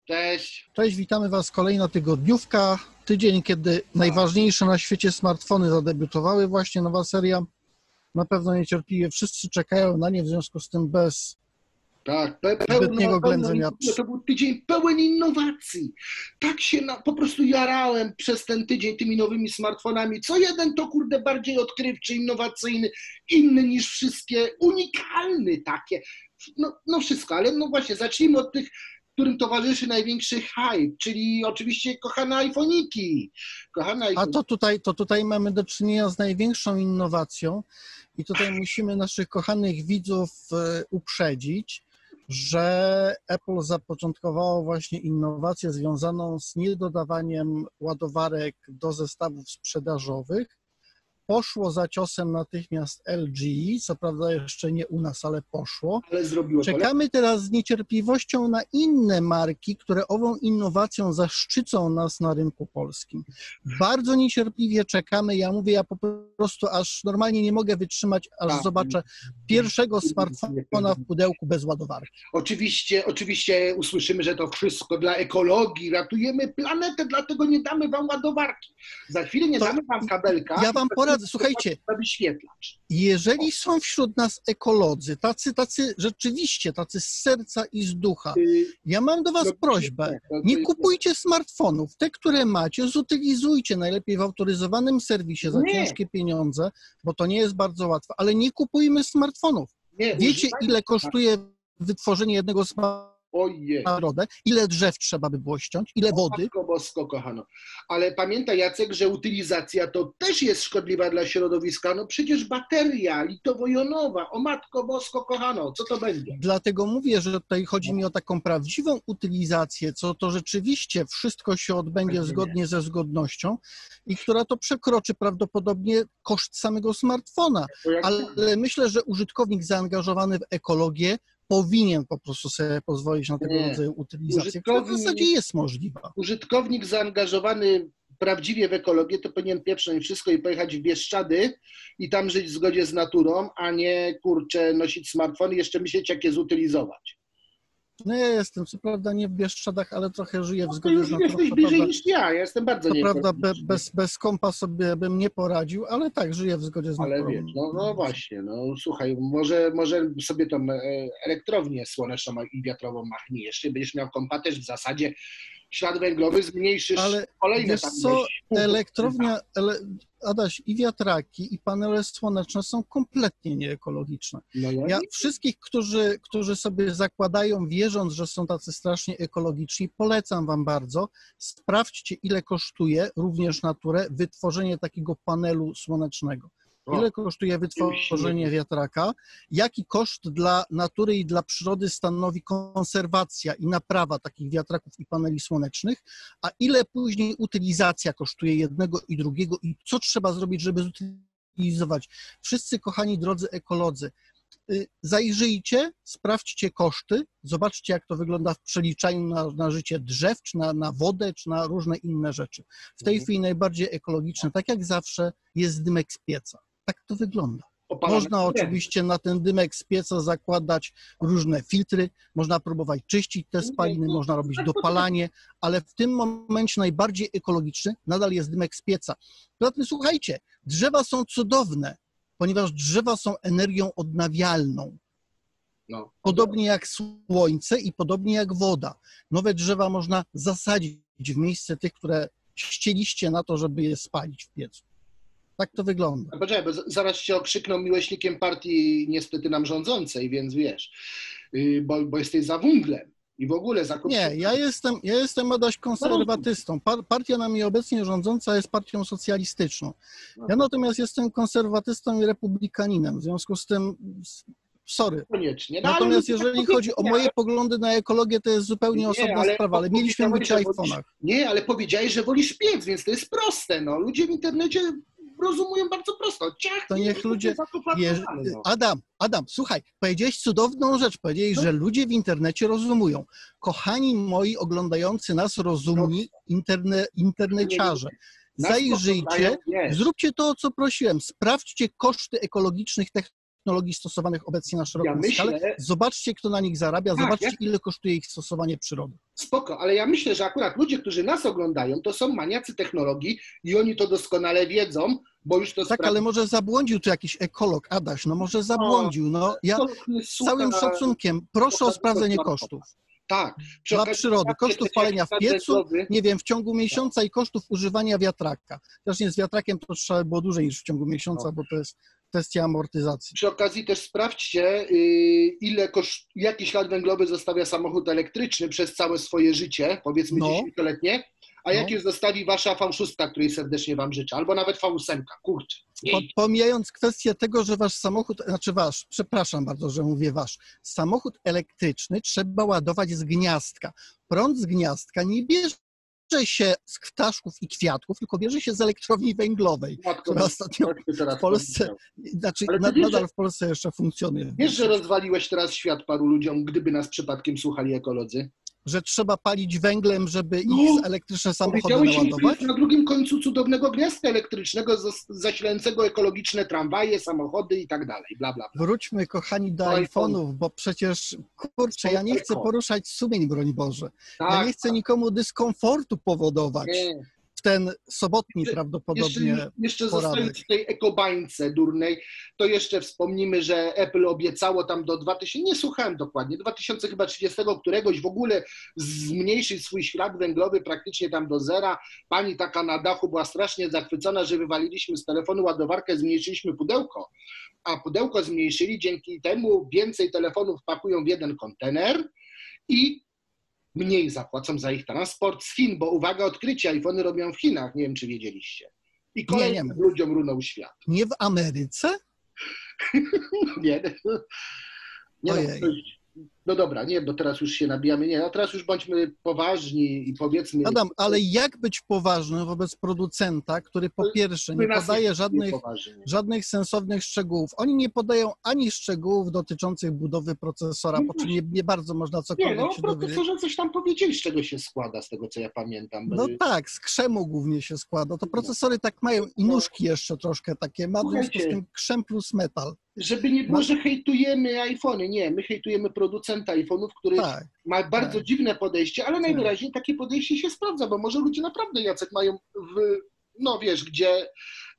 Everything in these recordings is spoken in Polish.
Cześć. Cześć, witamy Was kolejna tygodniówka. Tydzień, kiedy najważniejsze na świecie smartfony zadebiutowały. Właśnie nowa seria. Na pewno niecierpliwie wszyscy czekają na nie, w związku z tym bez zbytniego ględzenia. To był tydzień pełen innowacji. Tak się po prostu jarałem przez ten tydzień tymi nowymi smartfonami. Co jeden to kurde bardziej odkrywczy, innowacyjny, inny niż wszystkie, unikalny takie. No wszystko, ale no właśnie, zacznijmy od tych, którym towarzyszy największy hype, czyli oczywiście kochane iPhone'iki. A to tutaj mamy do czynienia z największą innowacją i tutaj musimy naszych kochanych widzów uprzedzić, że Apple zapoczątkowało właśnie innowację związaną z niedodawaniem ładowarek do zestawów sprzedażowych. Poszło za ciosem natychmiast LG, co prawda jeszcze nie u nas, ale poszło. Ale zrobiło to. Czekamy teraz z niecierpliwością na inne marki, które ową innowacją zaszczycą nas na rynku polskim. Bardzo niecierpliwie czekamy. Ja po prostu aż normalnie nie mogę wytrzymać, aż zobaczę pierwszego smartfona w pudełku bez ładowarki. Oczywiście usłyszymy, że to wszystko dla ekologii, ratujemy planetę, dlatego nie damy wam ładowarki. Za chwilę nie damy wam kabelka. Ja wam poradzę. Słuchajcie, jeżeli są wśród nas ekolodzy, tacy rzeczywiście, tacy z serca i z ducha, ja mam do was prośbę, nie kupujcie smartfonów. Te, które macie, zutylizujcie najlepiej w autoryzowanym serwisie za ciężkie pieniądze, bo to nie jest bardzo łatwe, ale nie kupujmy smartfonów. Wiecie, ile kosztuje wytworzenie jednego smartfona? Ile drzew trzeba by było ściąć? Ile wody? Matko bosko, kochano. Ale pamiętaj, Jacek, że utylizacja to też jest szkodliwa dla środowiska. No przecież bateria litowo-jonowa. O matko bosko, kochano, co to będzie? Dlatego mówię, że tutaj chodzi mi o taką prawdziwą utylizację, co to rzeczywiście wszystko się odbędzie zgodnie ze zgodnością i która to przekroczy prawdopodobnie koszt samego smartfona. Ale myślę, że użytkownik zaangażowany w ekologię powinien po prostu sobie pozwolić na tego rodzaju utylizację, która w zasadzie jest możliwa. Użytkownik zaangażowany prawdziwie w ekologię to powinien pieprznąć wszystko i pojechać w Bieszczady i tam żyć w zgodzie z naturą, a nie, kurczę, nosić smartfon i jeszcze myśleć, jak je zutylizować. No ja jestem, co prawda nie w Bieszczadach, ale trochę żyję w zgodzie z naturą. Jesteś bliżej niż ja jestem bardzo co prawda bez kompa sobie bym nie poradził, ale tak, żyję w zgodzie z naturą. Ale wiesz, no właśnie, no słuchaj, może sobie tą elektrownię słoneczną i wiatrową machnijesz, będziesz miał kompa też w zasadzie ślad węglowy, zmniejszysz kolejne wiesz tam co, elektrownia, Adaś, i wiatraki, i panele słoneczne są kompletnie nieekologiczne. Ja wszystkich, którzy sobie zakładają, wierząc, że są tacy strasznie ekologiczni, polecam wam bardzo, sprawdźcie, ile kosztuje również naturę wytworzenie takiego panelu słonecznego. Ile kosztuje wytworzenie wiatraka, jaki koszt dla natury i dla przyrody stanowi konserwacja i naprawa takich wiatraków i paneli słonecznych, a ile później utylizacja kosztuje jednego i drugiego i co trzeba zrobić, żeby zutylizować. Wszyscy kochani drodzy ekolodzy, zajrzyjcie, sprawdźcie koszty, zobaczcie, jak to wygląda w przeliczaniu na życie drzew, czy na wodę, czy na różne inne rzeczy. W tej chwili najbardziej ekologiczne, tak jak zawsze, jest dymek z pieca. Tak to wygląda. Można oczywiście na ten dymek z pieca zakładać różne filtry, można próbować czyścić te spaliny, można robić dopalanie, ale w tym momencie najbardziej ekologiczny nadal jest dymek z pieca. Poza tym słuchajcie, drzewa są cudowne, ponieważ drzewa są energią odnawialną. Podobnie jak słońce i podobnie jak woda. Nowe drzewa można zasadzić w miejsce tych, które ścieliście na to, żeby je spalić w piecu. Tak to wygląda. Poczekaj, bo zaraz cię okrzykną miłośnikiem partii niestety nam rządzącej, więc wiesz, bo jesteś za węglem i w ogóle za Nie, ja jestem Adaś konserwatystą. Partia nami obecnie rządząca jest partią socjalistyczną. Ja natomiast jestem konserwatystą i republikaninem, w związku z tym sorry. Koniecznie. Natomiast jeżeli chodzi o moje poglądy na ekologię, to jest zupełnie osobna sprawa, ale mieliśmy mówić o iPhone'ach. Nie, ale powiedziałeś, że wolisz piec, więc to jest proste. No. Ludzie w internecie rozumują bardzo prosto. To niech ludzie... Adam, słuchaj, powiedziałeś cudowną rzecz. Powiedziałeś, że ludzie w internecie rozumują. Kochani moi oglądający nas rozumni interneciarze. Zajrzyjcie, zróbcie to, o co prosiłem. Sprawdźcie koszty ekologicznych technologii technologii stosowanych obecnie na szeroką skalę. Zobaczcie, kto na nich zarabia, zobaczcie, ile kosztuje ich stosowanie przyrody. Spoko, ale ja myślę, że akurat ludzie, którzy nas oglądają, to są maniacy technologii i oni to doskonale wiedzą, bo już to tak, ale może zabłądził tu jakiś ekolog, Adaś, no może zabłądził. No, ja z całym szacunkiem proszę o sprawdzenie kosztów. Tak. Dla przyrody, kosztów palenia w piecu, nie wiem, w ciągu miesiąca i kosztów używania wiatraka. Też nie z wiatrakiem to trzeba było dłużej niż w ciągu miesiąca, bo to jest kwestia amortyzacji. Przy okazji też sprawdźcie, jaki ślad węglowy zostawia samochód elektryczny przez całe swoje życie, powiedzmy 10-letnie, a jakie zostawi wasza V6, której serdecznie wam życzę, albo nawet V8, kurczę. Pomijając kwestię tego, że wasz samochód, przepraszam bardzo, że mówię wasz, samochód elektryczny trzeba ładować z gniazdka. Prąd z gniazdka nie bierze się z ptaszków i kwiatków, tylko bierze się z elektrowni węglowej, która ostatnio w Polsce, nadal w Polsce jeszcze funkcjonuje. Wiesz, że rozwaliłeś teraz świat paru ludziom, gdyby nas przypadkiem słuchali ekolodzy? Że trzeba palić węglem, żeby ich elektryczne samochody naładować? Na drugim końcu cudownego gniazdka elektrycznego zasilającego ekologiczne tramwaje, samochody i tak dalej, bla, bla, bla. Wróćmy, kochani, do iPhone'ów, bo przecież, kurczę, ja nie chcę poruszać sumień, broń Boże. Tak, ja nie chcę nikomu dyskomfortu powodować. W ten sobotni prawdopodobnie jeszcze zostając w tej ekobańce durnej, to jeszcze wspomnimy, że Apple obiecało tam do 2000, nie słuchałem dokładnie, 2030 któregoś w ogóle zmniejszyć swój ślad węglowy praktycznie tam do zera. Pani taka na dachu była strasznie zachwycona, że wywaliliśmy z telefonu ładowarkę, zmniejszyliśmy pudełko, a pudełko zmniejszyli, dzięki temu więcej telefonów pakują w jeden kontener i mniej zapłacą za ich transport z Chin, bo uwaga, odkrycie, iPhony robią w Chinach, nie wiem, czy wiedzieliście. I kolejnym ludziom runął świat. Nie w Ameryce? Nie. No dobra, nie, bo teraz już się nabijamy. Nie, no teraz już bądźmy poważni i powiedzmy... Adam, ale jak być poważnym wobec producenta, który po pierwsze nie podaje żadnych sensownych szczegółów. Oni nie podają ani szczegółów dotyczących budowy procesora, po czym nie bardzo można cokolwiek się dowiedzieć. Nie, no o procesorze coś tam powiedzieli, z czego się składa, z tego co ja pamiętam. No tak, z krzemu głównie się składa. To procesory tak mają i nóżki jeszcze troszkę takie, ma w związku z tym krzem plus metal. Żeby nie było, że hejtujemy iPhony. Nie, my hejtujemy producenta iPhone'ów, który ma bardzo dziwne podejście, ale najwyraźniej takie podejście się sprawdza, bo może ludzie naprawdę, Jacek, mają no wiesz, gdzie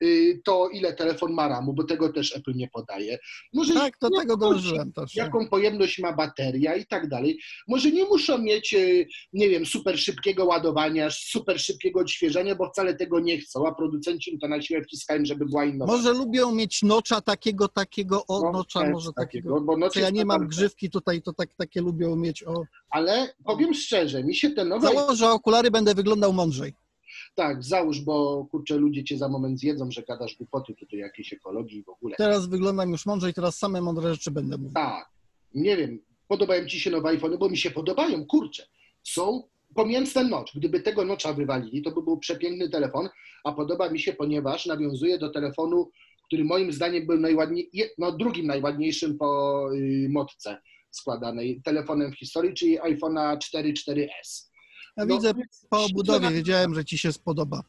to ile telefon ma ramu, bo tego też Apple nie podaje. Może tak, do tego dążyłem też. Jaką pojemność ma bateria i tak dalej. Może nie muszą mieć, nie wiem, super szybkiego ładowania, super szybkiego odświeżania, bo wcale tego nie chcą, a producenci im to na siłę wciskają, żeby była innowacja. Może lubią mieć nocza takiego, nocza może takiego. Bo co ja nie mam grzywki tutaj, to takie lubią mieć. Ale powiem szczerze, mi się te nowe... Założę okulary, będę wyglądał mądrzej. Tak, załóż, bo kurczę, ludzie cię za moment zjedzą, że gadasz głupoty tutaj jakiejś ekologii w ogóle. Teraz wyglądam już mądrzej, teraz same mądre rzeczy będę mówił. Tak, nie wiem, podobają ci się nowe iPhony, bo mi się podobają, kurczę. Są, pomijając ten notch, gdyby tego notcha wywalili, to by był przepiękny telefon, a podoba mi się, ponieważ nawiązuje do telefonu, który moim zdaniem był drugim najładniejszym po modce składanej telefonem w historii, czyli iPhone'a 4.4S. Ja widzę po obudowie, wiedziałem, że ci się spodoba.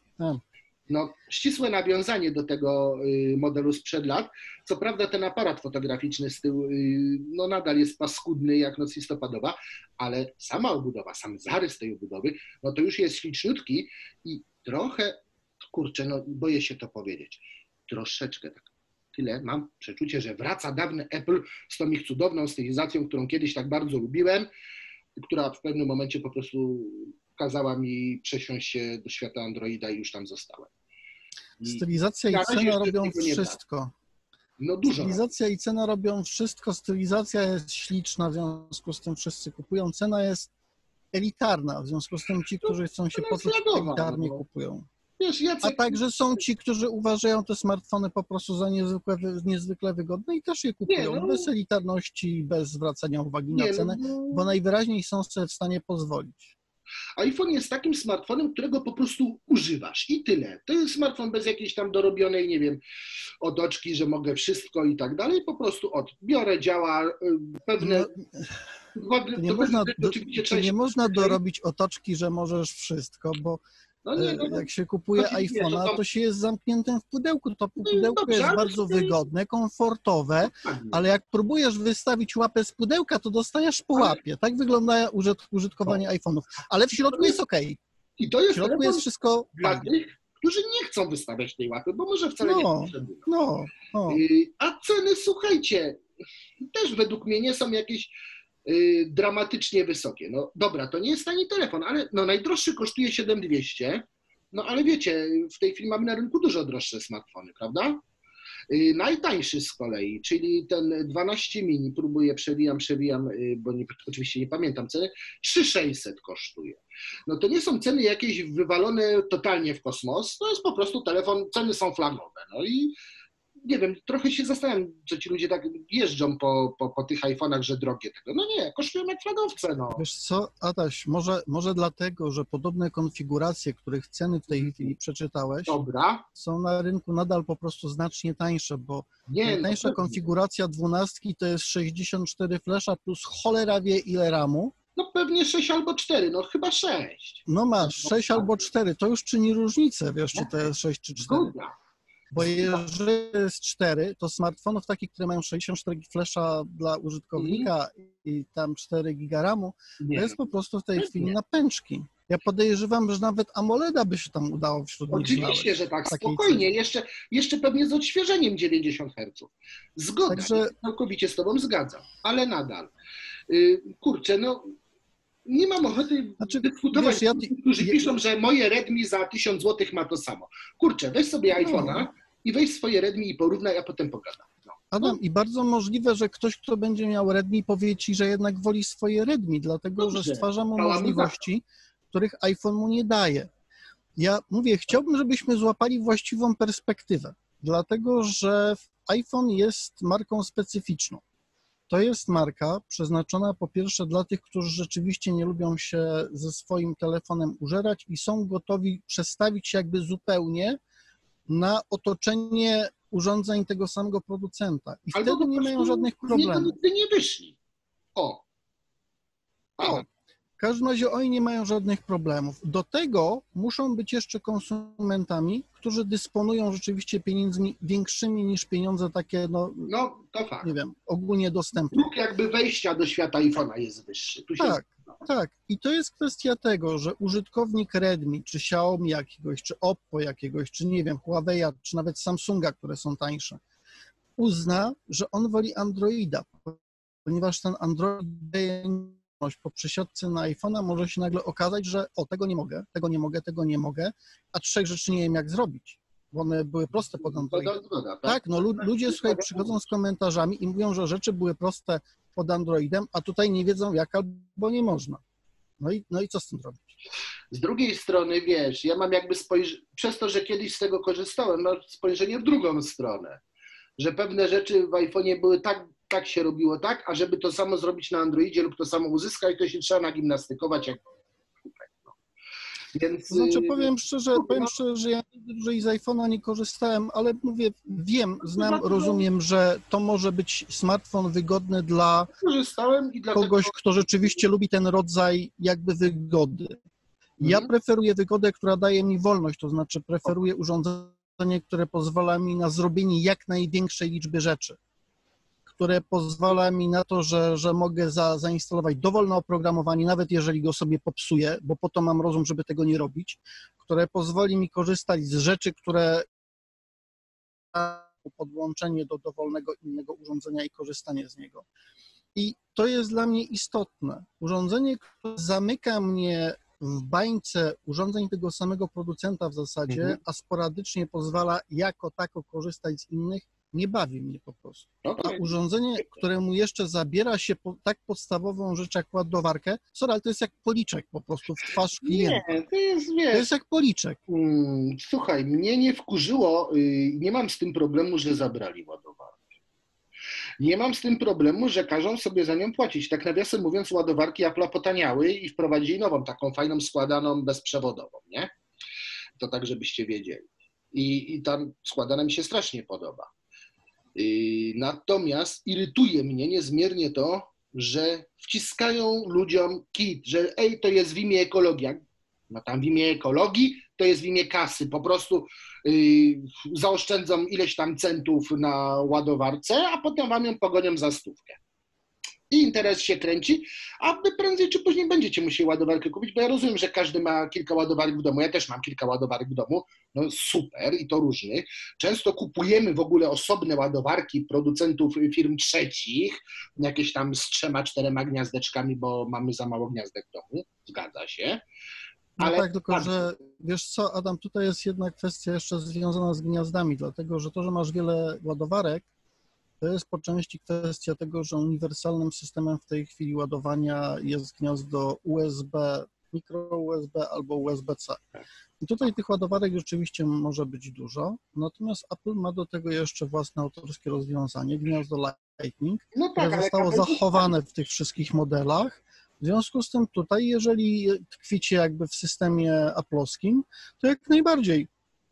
No, ścisłe nawiązanie do tego modelu sprzed lat. Co prawda ten aparat fotograficzny z tyłu no nadal jest paskudny jak noc listopadowa, ale sama obudowa, sam zarys tej obudowy, no to już jest śliczniutki i trochę, kurczę, no boję się to powiedzieć, troszeczkę tak. Tyle mam przeczucie, że wraca dawny Apple z tą ich cudowną stylizacją, którą kiedyś tak bardzo lubiłem, która w pewnym momencie po prostu kazała mi przesiąść się do świata Androida i już tam zostałem. Stylizacja i cena robią wszystko. No dużo. Stylizacja i cena robią wszystko. Stylizacja jest śliczna, w związku z tym wszyscy kupują. Cena jest elitarna, w związku z tym ci, którzy chcą się poczuć elitarnie, kupują. Wiesz, a także są ci, którzy uważają te smartfony po prostu za niezwykle wygodne i też je kupują bez elitarności, bez zwracania uwagi na cenę, bo najwyraźniej są sobie w stanie pozwolić. iPhone jest takim smartfonem, którego po prostu używasz i tyle. To jest smartfon bez jakiejś tam dorobionej, nie wiem, otoczki, że mogę wszystko i tak dalej. Po prostu biorę, działa pewne... Nie można dorobić otoczki, że możesz wszystko, bo No nie, jak się kupuje iPhone'a, to się jest zamkniętym w pudełku. To pudełko dobrze, jest bardzo wygodne, komfortowe, ale jak próbujesz wystawić łapę z pudełka, to dostajesz po łapie. Tak wygląda użytkowanie iPhone'ów. Ale w środku jest OK. I to jest w środku jest wszystko dla fajnie. tych, którzy nie chcą wystawiać tej łapy, bo może wcale nie potrzebują. A ceny, słuchajcie, też według mnie nie są jakieś dramatycznie wysokie. No dobra, to nie jest tani telefon, ale no najdroższy kosztuje 7200, no ale wiecie, w tej chwili mamy na rynku dużo droższe smartfony, prawda? Najtańszy z kolei, czyli ten 12 mini, przewijam, bo oczywiście nie pamiętam ceny, 3600 kosztuje. No to nie są ceny jakieś wywalone totalnie w kosmos, to jest po prostu telefon, ceny są flagowe. No i nie wiem, trochę się zastanawiam, co ci ludzie tak jeżdżą po tych iPhone'ach, że drogie tego. No nie, kosztują jak flagowce, no. Wiesz co, Adaś, może dlatego, że podobne konfiguracje, których ceny w tej chwili przeczytałeś, są na rynku nadal po prostu znacznie tańsze, bo najtańsza konfiguracja 12 to jest 64 flesza plus cholera wie ile ramu. No pewnie 6 albo 4, no chyba 6. No masz, 6 albo 4, to już czyni różnicę, wiesz, czy to jest 6 czy 4. Bo jeżeli jest 4, to smartfonów takich, które mają 64 flesza dla użytkownika i tam 4 giga ramu, to jest po prostu w tej chwili na pęczki. Ja podejrzewam, że nawet AMOLEDa by się tam udało wśród nich znaleźć. Oczywiście, że tak, spokojnie, jeszcze pewnie z odświeżeniem 90 Hz. Zgoda, także całkowicie z tobą zgadzam, ale nadal. Kurczę, no nie mam ochoty dyskutować z tymi, którzy piszą, że moje Redmi za 1000 zł ma to samo. Kurczę, weź sobie iPhone'a i weź swoje Redmi i porównaj, a potem pogadam. Adam, i bardzo możliwe, że ktoś, kto będzie miał Redmi, powie ci, że jednak woli swoje Redmi, dlatego że stwarza mu możliwości, których iPhone mu nie daje. Ja mówię, chciałbym, żebyśmy złapali właściwą perspektywę, dlatego że iPhone jest marką specyficzną. To jest marka przeznaczona po pierwsze dla tych, którzy rzeczywiście nie lubią się ze swoim telefonem użerać i są gotowi przestawić się jakby zupełnie na otoczenie urządzeń tego samego producenta. I wtedy nie mają żadnych problemów. Nigdy nie wyszli. W każdym razie oni nie mają żadnych problemów. Do tego muszą być jeszcze konsumentami, którzy dysponują rzeczywiście pieniędzmi większymi niż pieniądze takie, no to fakt. Nie wiem, ogólnie dostępne. Próg jakby wejścia do świata iPhone'a jest wyższy. Tak. I to jest kwestia tego, że użytkownik Redmi, czy Xiaomi jakiegoś, czy Oppo jakiegoś, czy nie wiem, Huawei'a, czy nawet Samsunga, które są tańsze, uzna, że on woli Androida, ponieważ ten Android daje po przesiadce na iPhone'a może się nagle okazać, że tego nie mogę, tego nie mogę, a 3 rzeczy nie wiem jak zrobić, bo one były proste pod Androidem. Tak, no ludzie, słuchaj, przychodzą z komentarzami i mówią, że rzeczy były proste pod Androidem, a tutaj nie wiedzą jak albo nie można. No i co z tym robić? Z drugiej strony, wiesz, ja mam jakby przez to, że kiedyś z tego korzystałem, mam spojrzenie w drugą stronę, że pewne rzeczy w iPhone'ie były tak się robiło, tak, a żeby to samo zrobić na Androidzie lub to samo uzyskać, to się trzeba nagimnastykować jak Więc, znaczy powiem szczerze, że ja dłużej z iPhone'a nie korzystałem, ale mówię, rozumiem, że to może być smartfon wygodny dla kogoś, kto rzeczywiście lubi ten rodzaj jakby wygody. Ja preferuję wygodę, która daje mi wolność, to znaczy preferuję urządzenie, które pozwala mi na zrobienie jak największej liczby rzeczy, które pozwala mi na to, że mogę zainstalować dowolne oprogramowanie, nawet jeżeli go sobie popsuję, bo po to mam rozum, żeby tego nie robić, które pozwoli mi korzystać z rzeczy, które podłączenie do dowolnego innego urządzenia i korzystanie z niego. I to jest dla mnie istotne. Urządzenie, które zamyka mnie w bańce urządzeń tego samego producenta w zasadzie, a sporadycznie pozwala jako tako korzystać z innych, nie bawi mnie po prostu. A urządzenie, któremu jeszcze zabiera się tak podstawową rzecz jak ładowarkę, ale to jest jak policzek po prostu w twarz klienta. Nie, to jest jak policzek. Słuchaj, mnie nie wkurzyło, nie mam z tym problemu, że zabrali ładowarkę. Nie mam z tym problemu, że każą sobie za nią płacić. Tak nawiasem mówiąc, ładowarki Apple'a potaniały i wprowadzili nową, taką fajną, składaną, bezprzewodową, nie? To tak, żebyście wiedzieli. I tam składana mi się strasznie podoba. Natomiast irytuje mnie niezmiernie to, że wciskają ludziom kit, że to jest w imię ekologia. No tam w imię ekologii, to jest w imię kasy. Po prostu zaoszczędzą ileś tam centów na ładowarce, a potem wam ją pogonią za stówkę. I interes się kręci, a wy prędzej czy później będziecie musieli ładowarkę kupić, bo ja rozumiem, że każdy ma kilka ładowarek w domu, ja też mam kilka ładowarek w domu, no super i to różnych. Często kupujemy w ogóle osobne ładowarki producentów firm trzecich, jakieś tam z 3-4 gniazdeczkami, bo mamy za mało gniazdek w domu, zgadza się. Ale no tak, tylko że wiesz co, Adam, tutaj jest jedna kwestia jeszcze związana z gniazdami, dlatego że to, że masz wiele ładowarek, to jest po części kwestia tego, że uniwersalnym systemem w tej chwili ładowania jest gniazdo USB, mikro USB albo USB-C. I tutaj tych ładowarek rzeczywiście może być dużo, natomiast Apple ma do tego jeszcze własne autorskie rozwiązanie, gniazdo Lightning, no tak, które zostało zachowane w tych wszystkich modelach. W związku z tym tutaj, jeżeli tkwicie jakby w systemie Apple'owskim, to jak najbardziej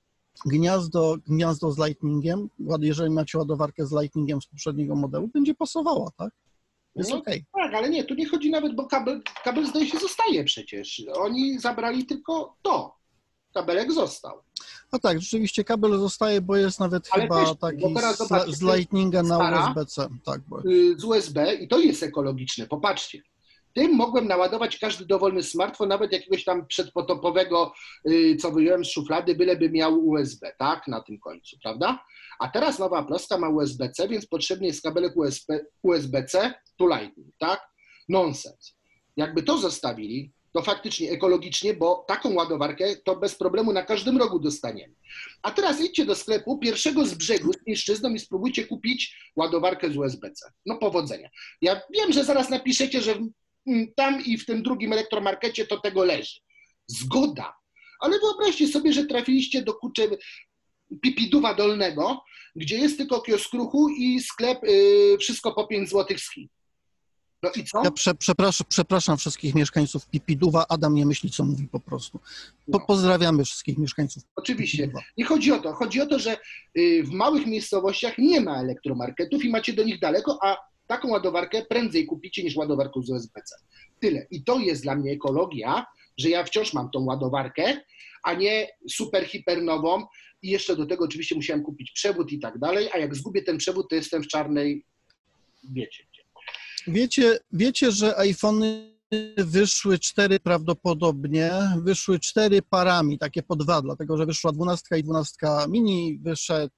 gniazdo z Lightningiem, jeżeli macie ładowarkę z Lightningiem z poprzedniego modelu, będzie pasowała, tak? Jest no, okej. Tak, ale nie, tu nie chodzi nawet, bo kabel zdaje się zostaje przecież. Oni zabrali tylko to. Kabelek został. No tak, rzeczywiście kabel zostaje, bo jest nawet ale chyba też, taki z Lightninga na USB-C. Tak, bo... Z USB i to jest ekologiczne, popatrzcie. Tym mogłem naładować każdy dowolny smartfon, nawet jakiegoś tam przedpotopowego, co wyjąłem z szuflady, byleby miał USB, tak, na tym końcu, prawda? A teraz nowa Apple'owska ma USB-C, więc potrzebny jest kabelek USB-C to Lightning, tak? Nonsens. Jakby to zostawili, to faktycznie ekologicznie, bo taką ładowarkę to bez problemu na każdym rogu dostaniemy. A teraz idźcie do sklepu pierwszego z brzegu z mężczyzną i spróbujcie kupić ładowarkę z USB-C. No powodzenia. Ja wiem, że zaraz napiszecie, że tam i w tym drugim elektromarkecie to tego leży. Zgoda. Ale wyobraźcie sobie, że trafiliście do Pipiduwa Dolnego, gdzie jest tylko kiosk Ruchu i sklep wszystko po 5 zł z Chin. No i co? Ja przepraszam wszystkich mieszkańców Pipiduwa. Adam nie myśli, co mówi po prostu. Pozdrawiamy wszystkich mieszkańców Oczywiście. Pipiduwa. Nie chodzi o to. Chodzi o to, że w małych miejscowościach nie ma elektromarketów i macie do nich daleko, a taką ładowarkę prędzej kupicie niż ładowarkę z USB-C. Tyle. I to jest dla mnie ekologia, że ja wciąż mam tą ładowarkę, a nie super hipernową i jeszcze do tego oczywiście musiałem kupić przewód i tak dalej, a jak zgubię ten przewód, to jestem w czarnej, wiecie gdzie. Wiecie, że iPhony wyszły 4 prawdopodobnie, wyszły 4 parami, takie po 2, dlatego że wyszła 12 i 12 mini, wyszedł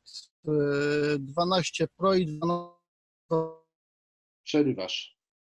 12 Pro i 12... Przerywasz.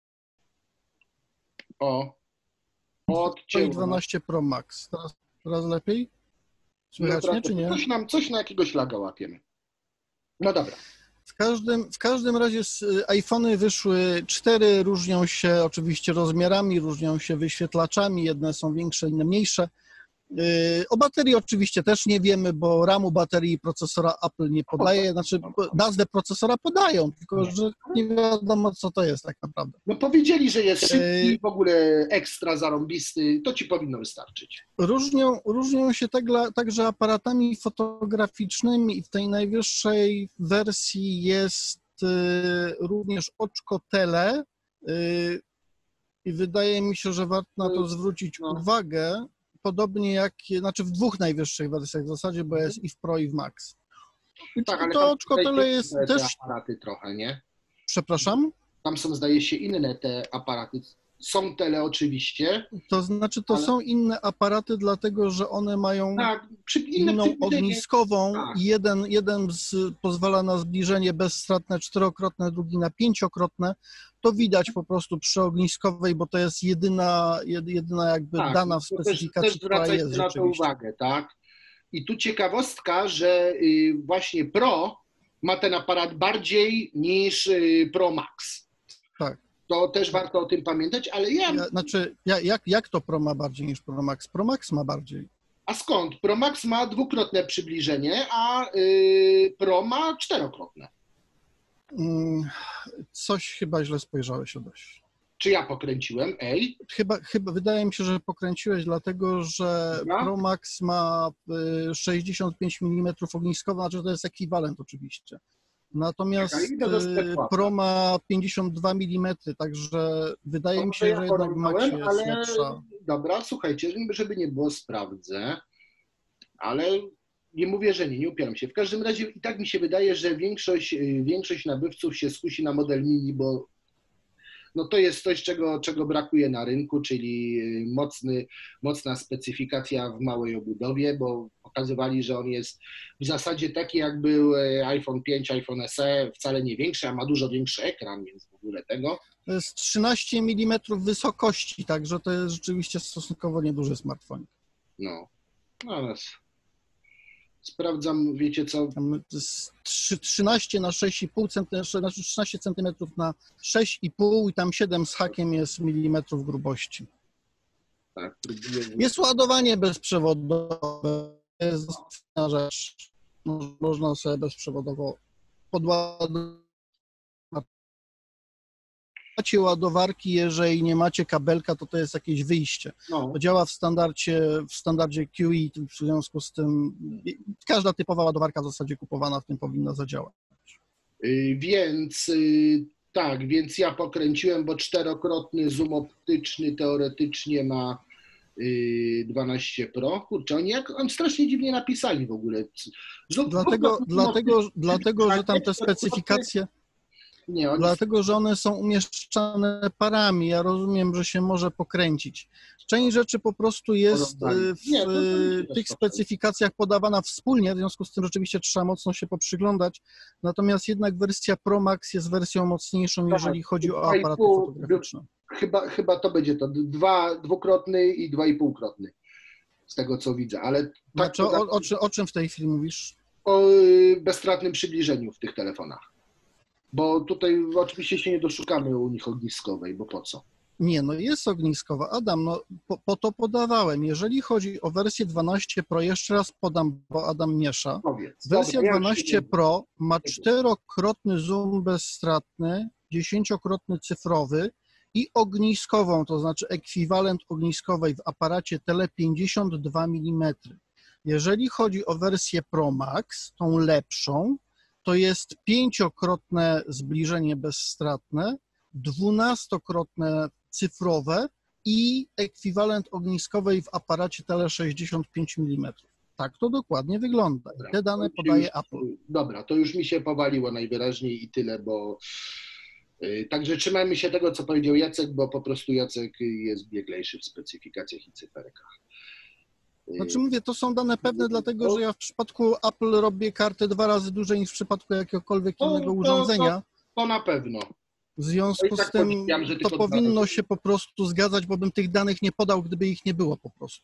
I 12 Pro Max. Teraz lepiej? Słychać mnie, czy nie? Coś na jakiegoś laga łapiemy. No dobra. W każdym razie iPhony wyszły 4, różnią się oczywiście rozmiarami, różnią się wyświetlaczami, jedne są większe, inne mniejsze. O baterii oczywiście też nie wiemy, bo ramu baterii i procesora Apple nie podaje, znaczy nazwę procesora podają, tylko że nie wiadomo, co to jest tak naprawdę. No powiedzieli, że jest szybki, w ogóle ekstra zarąbisty, to ci powinno wystarczyć. Różnią się także aparatami fotograficznymi i w tej najwyższej wersji jest również oczko tele i wydaje mi się, że warto na to zwrócić uwagę. Podobnie jak, znaczy w 2 najwyższych wersjach w zasadzie, bo jest i w Pro, i w Max. Tak, ale to oczko tele jest też... aparaty trochę, nie? Przepraszam? Tam są, zdaje się, inne te aparaty. Są tele oczywiście. To znaczy, to są inne aparaty, dlatego że one mają inną ogniskową i jeden pozwala na zbliżenie bezstratne 4-krotne, drugi na 5-krotne. To widać po prostu przy ogniskowej, bo to jest jedyna jakby dana w specyfikacji, która jest na to uwagę, tak? I tu ciekawostka, że właśnie Pro ma ten aparat bardziej niż Pro Max. Tak. To też warto o tym pamiętać, ale jak to Pro ma bardziej niż Pro Max? Pro Max ma bardziej. A skąd? Pro Max ma 2-krotne przybliżenie, a Pro ma 4-krotne. Coś chyba źle spojrzałeś, Adaś. Czy ja pokręciłem? Chyba wydaje mi się, że pokręciłeś, dlatego że Pro Max ma 65 mm ogniskowe, znaczy to jest ekwiwalent oczywiście. Natomiast Pro ma 52 mm, także wydaje mi się, że jednak Max jest lepsza. dobra, słuchajcie, żeby nie było, sprawdzę, ale nie mówię, że nie upieram się. W każdym razie i tak mi się wydaje, że większość nabywców się skusi na model mini, bo no to jest coś, czego brakuje na rynku, czyli mocna specyfikacja w małej obudowie, bo pokazywali, że on jest w zasadzie taki, jak był iPhone 5, iPhone SE, wcale nie większy, a ma dużo większy ekran, więc w ogóle tego. To jest 13 mm wysokości, także to jest rzeczywiście stosunkowo nieduży smartfon. No, ale sprawdzam, wiecie co? To jest 13 na 6,5 cm, znaczy 13 cm na 6,5 i tam 7 z hakiem jest milimetrów grubości. Tak, próbuję. Jest ładowanie bezprzewodowe, jest dostępna rzecz. Można sobie bezprzewodowo podładować. Macie ładowarki, jeżeli nie macie kabelka, to jest jakieś wyjście. No. To działa w standardzie QE, w związku z tym każda typowa ładowarka w zasadzie kupowana w tym powinna zadziałać. Więc tak, więc ja pokręciłem, bo 4-krotny zoom optyczny teoretycznie ma 12 Pro. Kurczę, oni strasznie dziwnie napisali w ogóle. Dlatego, że tam te specyfikacje... Dlatego, że one są umieszczane parami. Ja rozumiem, że się może pokręcić. Część rzeczy po prostu jest w tych specyfikacjach podawana wspólnie, w związku z tym rzeczywiście trzeba mocno się poprzyglądać. Natomiast jednak wersja Pro Max jest wersją mocniejszą, jeżeli chodzi o aparaty fotograficzne. Chyba to będzie to. Dwukrotny i 2,5-krotny. Z tego co widzę, ale... Znaczy, o czym w tej chwili mówisz? O bezstratnym przybliżeniu w tych telefonach. Bo tutaj oczywiście się nie doszukamy u nich ogniskowej, bo po co? Nie, no jest ogniskowa. Adam, no po to podawałem. Jeżeli chodzi o wersję 12 Pro, jeszcze raz podam, bo Adam miesza. Wersja 12 Pro ma 4-krotny zoom bezstratny, 10-krotny cyfrowy i ogniskową, to znaczy ekwiwalent ogniskowej w aparacie tele 52 mm. Jeżeli chodzi o wersję Pro Max, tą lepszą, to jest 5-krotne zbliżenie bezstratne, 12-krotne cyfrowe i ekwiwalent ogniskowej w aparacie tele 65 mm. Tak to dokładnie wygląda. Dobra, te dane podaje Apple. Dobra, to już mi się powaliło najwyraźniej i tyle, bo także trzymajmy się tego, co powiedział Jacek, bo po prostu Jacek jest bieglejszy w specyfikacjach i cyferkach. Znaczy mówię, to są dane pewne, dlatego że ja w przypadku Apple robię kartę 2 razy dłużej niż w przypadku jakiegokolwiek innego urządzenia. To na pewno. W związku z tym to powinno się po prostu zgadzać, bo bym tych danych nie podał, gdyby ich nie było po prostu.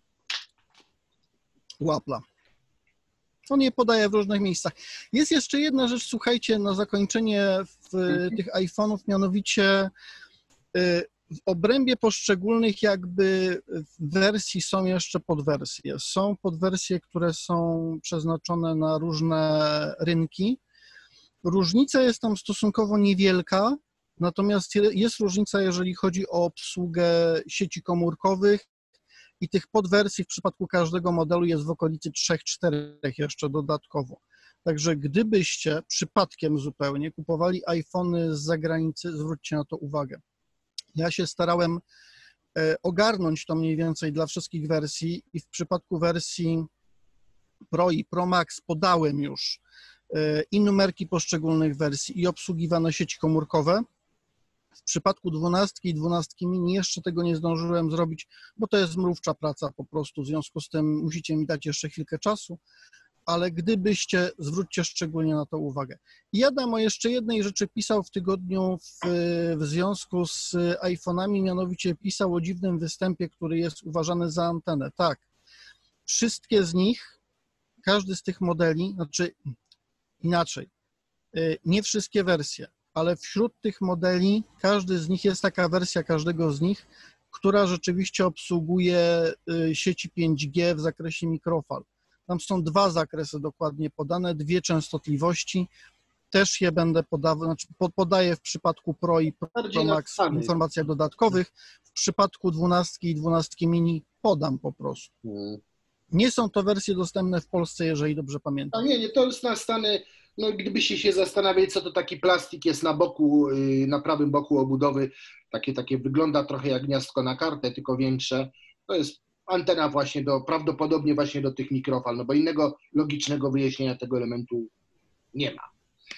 U Apple'a. On je podaje w różnych miejscach. Jest jeszcze jedna rzecz, słuchajcie, na zakończenie tych iPhone'ów, mianowicie w obrębie poszczególnych jakby wersji są jeszcze podwersje. Są podwersje, które są przeznaczone na różne rynki. Różnica jest tam stosunkowo niewielka, natomiast jest różnica, jeżeli chodzi o obsługę sieci komórkowych i tych podwersji w przypadku każdego modelu jest w okolicy 3-4 jeszcze dodatkowo. Także gdybyście przypadkiem zupełnie kupowali iPhony z zagranicy, zwróćcie na to uwagę. Ja się starałem ogarnąć to mniej więcej dla wszystkich wersji i w przypadku wersji Pro i Pro Max podałem już i numerki poszczególnych wersji i obsługiwane sieci komórkowe. W przypadku 12 i 12 mini jeszcze tego nie zdążyłem zrobić, bo to jest mrówcza praca po prostu, w związku z tym musicie mi dać jeszcze chwilkę czasu, ale gdybyście, zwróćcie szczególnie na to uwagę. I Adam o jeszcze jednej rzeczy pisał w tygodniu w związku z iPhone'ami, mianowicie pisał o dziwnym występie, który jest uważany za antenę. Tak, wszystkie z nich, każdy z tych modeli, znaczy inaczej, nie wszystkie wersje, ale wśród tych modeli każdy z nich jest taka wersja każdego z nich, która rzeczywiście obsługuje sieci 5G w zakresie mikrofal. Tam są 2 zakresy dokładnie podane, 2 częstotliwości. Też je będę podawał, znaczy podaję w przypadku Pro i Pro Max w informacjach dodatkowych. W przypadku 12 i 12 mini podam po prostu. Nie są to wersje dostępne w Polsce, jeżeli dobrze pamiętam. A nie, to jest na Stany No gdybyście się zastanawiali, co to taki plastik jest na boku, na prawym boku obudowy, takie wygląda trochę jak gniazdko na kartę, tylko większe, to jest antena właśnie prawdopodobnie właśnie do tych mikrofal, no bo innego logicznego wyjaśnienia tego elementu nie ma.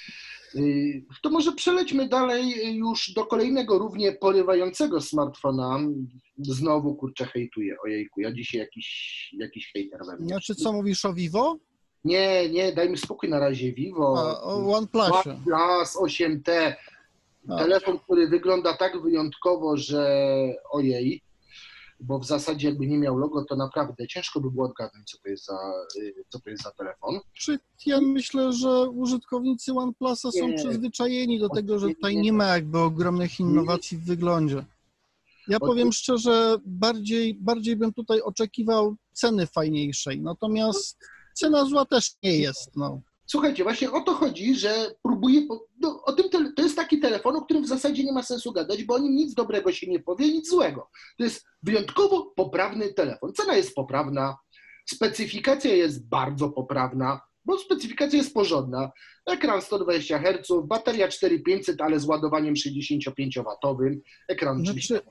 To może przelećmy dalej już do kolejnego równie porywającego smartfona. Znowu, kurczę, hejtuję, ojejku, ja dzisiaj jakiś hejter we mnie. Znaczy, co mówisz o Vivo? Nie, dajmy spokój na razie. Vivo, O OnePlusie. OnePlus 8T, telefon, który wygląda tak wyjątkowo, że ojej, bo w zasadzie jakby nie miał logo, to naprawdę ciężko by było odgadnąć, co to jest za telefon. Ja myślę, że użytkownicy OnePlusa są przyzwyczajeni do tego, że tutaj nie ma jakby ogromnych innowacji w wyglądzie. Ja powiem szczerze, bardziej bym tutaj oczekiwał ceny fajniejszej, natomiast cena zła też nie jest. No. Słuchajcie, właśnie o to chodzi, że próbuję, to jest taki telefon, o którym w zasadzie nie ma sensu gadać, bo o nim nic dobrego się nie powie, nic złego. To jest wyjątkowo poprawny telefon. Cena jest poprawna, specyfikacja jest bardzo poprawna, bo specyfikacja jest porządna. Ekran 120 Hz, bateria 4500, ale z ładowaniem 65W, ekran oczywiście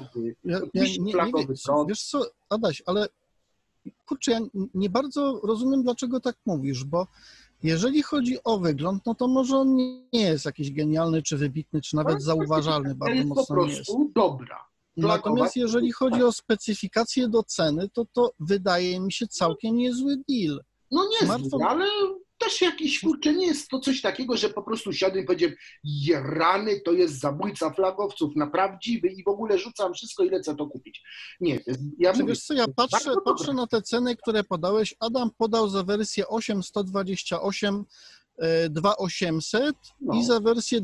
flagowy prąd. Wiesz co, Adaś, ale kurczę, ja nie bardzo rozumiem, dlaczego tak mówisz, bo jeżeli chodzi o wygląd, no to może on nie jest jakiś genialny, czy wybitny, czy nawet zauważalny, bardzo mocno nie jest. Dobra. Natomiast jeżeli chodzi o specyfikację do ceny, to wydaje mi się całkiem niezły deal. No niezły, ale też jakiś, kurczę, nie jest to coś takiego, że po prostu siadłem i powiedziałem, rany, to jest zabójca flagowców, na prawdziwy i w ogóle rzucam wszystko i lecę to kupić. Nie, wiesz co, ja patrzę na te ceny, które podałeś. Adam podał za wersję 8.128 2800 i za wersję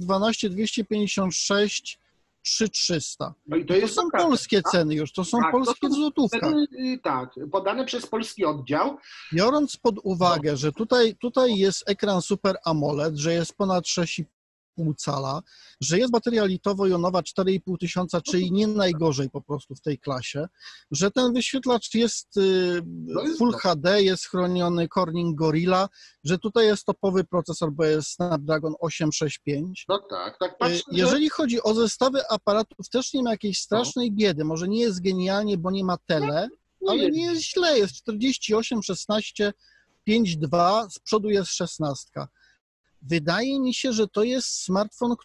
12.256 3300. No i to są polskie ceny już, to są polskie w złotówkach. Tak, podane przez polski oddział. Biorąc pod uwagę, że tutaj jest ekran Super AMOLED, że jest ponad 6,5 cala, że jest bateria litowo-jonowa 4500, czyli nie najgorzej po prostu w tej klasie, że ten wyświetlacz jest Full HD, jest chroniony Corning Gorilla, że tutaj jest topowy procesor, bo jest Snapdragon 865. No tak patrzę, jeżeli chodzi o zestawy aparatów, też nie ma jakiejś strasznej biedy, może nie jest genialnie, bo nie ma tele, ale nie jest źle, jest 48, 16, 5.2, z przodu jest 16. Wydaje mi się, że to jest smartfon,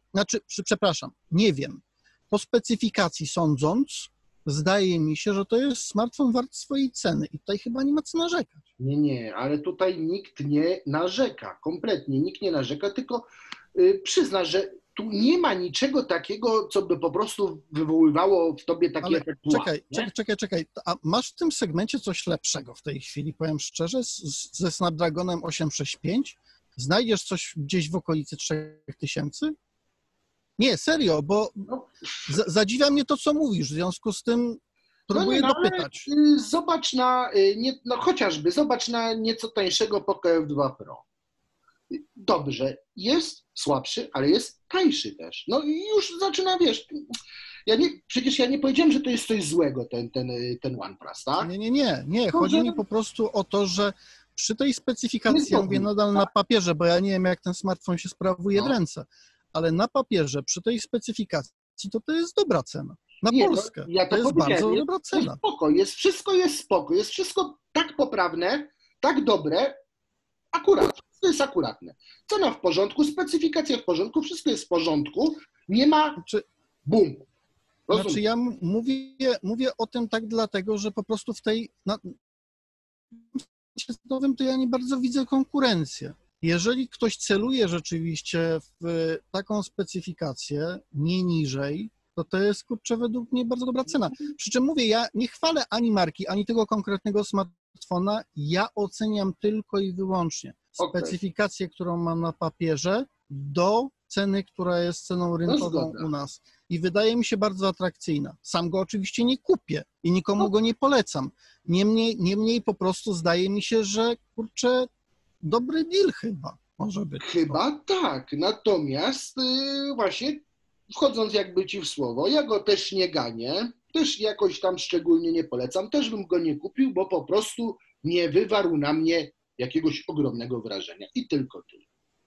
nie wiem, po specyfikacji sądząc, zdaje mi się, że to jest smartfon wart swojej ceny i tutaj chyba nie ma co narzekać. Nie, ale tutaj nikt nie narzeka, kompletnie nikt nie narzeka, tylko przyzna, że tu nie ma niczego takiego, co by po prostu wywoływało w tobie takie efekt. Czekaj, a masz w tym segmencie coś lepszego w tej chwili, powiem szczerze, ze Snapdragonem 865? Znajdziesz coś gdzieś w okolicy 3000? Nie, serio, bo zadziwia mnie to, co mówisz, w związku z tym próbuję dopytać. Zobacz chociażby na nieco tańszego Poco F2 Pro. Dobrze, jest słabszy, ale jest tańszy też. No i już zaczyna, wiesz, przecież ja nie powiedziałem, że to jest coś złego, ten OnePlus, tak? Nie, chodzi mi po prostu o to, że przy tej specyfikacji, ja mówię nadal na papierze, bo ja nie wiem, jak ten smartfon się sprawuje w ręce, ale na papierze, przy tej specyfikacji, to jest dobra cena. Na Polskę. To jest bardzo dobra cena. Wszystko jest spoko, jest wszystko tak poprawne, tak dobre, akurat. To jest akuratne. Cena w porządku, specyfikacja w porządku, wszystko jest w porządku, nie ma boom. Znaczy ja mówię o tym tak dlatego, że po prostu w tej to ja nie bardzo widzę konkurencję. Jeżeli ktoś celuje rzeczywiście w taką specyfikację, nie niżej, to jest, kurczę, według mnie bardzo dobra cena. Przy czym mówię, ja nie chwalę ani marki, ani tego konkretnego smartfona, ja oceniam tylko i wyłącznie specyfikację, którą mam na papierze, do ceny, która jest ceną rynkową u nas. I wydaje mi się bardzo atrakcyjna. Sam go oczywiście nie kupię i nikomu go nie polecam. Niemniej po prostu zdaje mi się, że, kurczę, dobry deal chyba może być. Chyba tak. Natomiast właśnie wchodząc jakby ci w słowo, ja go też nie ganię, też jakoś tam szczególnie nie polecam, też bym go nie kupił, bo po prostu nie wywarł na mnie jakiegoś ogromnego wrażenia. I tylko tyle.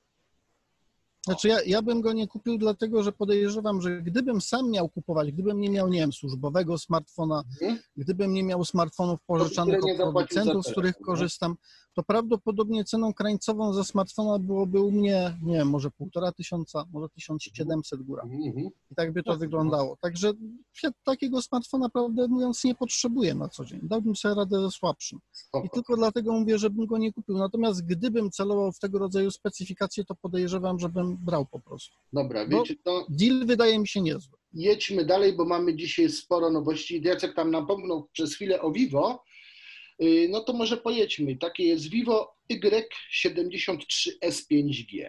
Znaczy ja bym go nie kupił dlatego, że podejrzewam, że gdybym sam miał kupować, gdybym nie miał, nie wiem, służbowego smartfona, gdybym nie miał smartfonów pożyczanych od producentów, z których korzystam, to prawdopodobnie ceną krańcową za smartfona byłoby u mnie, nie wiem, może 1500, może 1700 góra. I tak by to wyglądało. Także ja takiego smartfona, prawdę mówiąc, nie potrzebuję na co dzień. Dałbym sobie radę ze słabszym. I tylko dlatego mówię, żebym go nie kupił. Natomiast gdybym celował w tego rodzaju specyfikacje, to podejrzewam, żebym brał po prostu. Dobra, wiecie to? Deal wydaje mi się niezły. Jedźmy dalej, bo mamy dzisiaj sporo nowości. Jacek tam napomknął przez chwilę o Vivo. No to może pojedźmy. Takie jest Vivo Y73S 5G.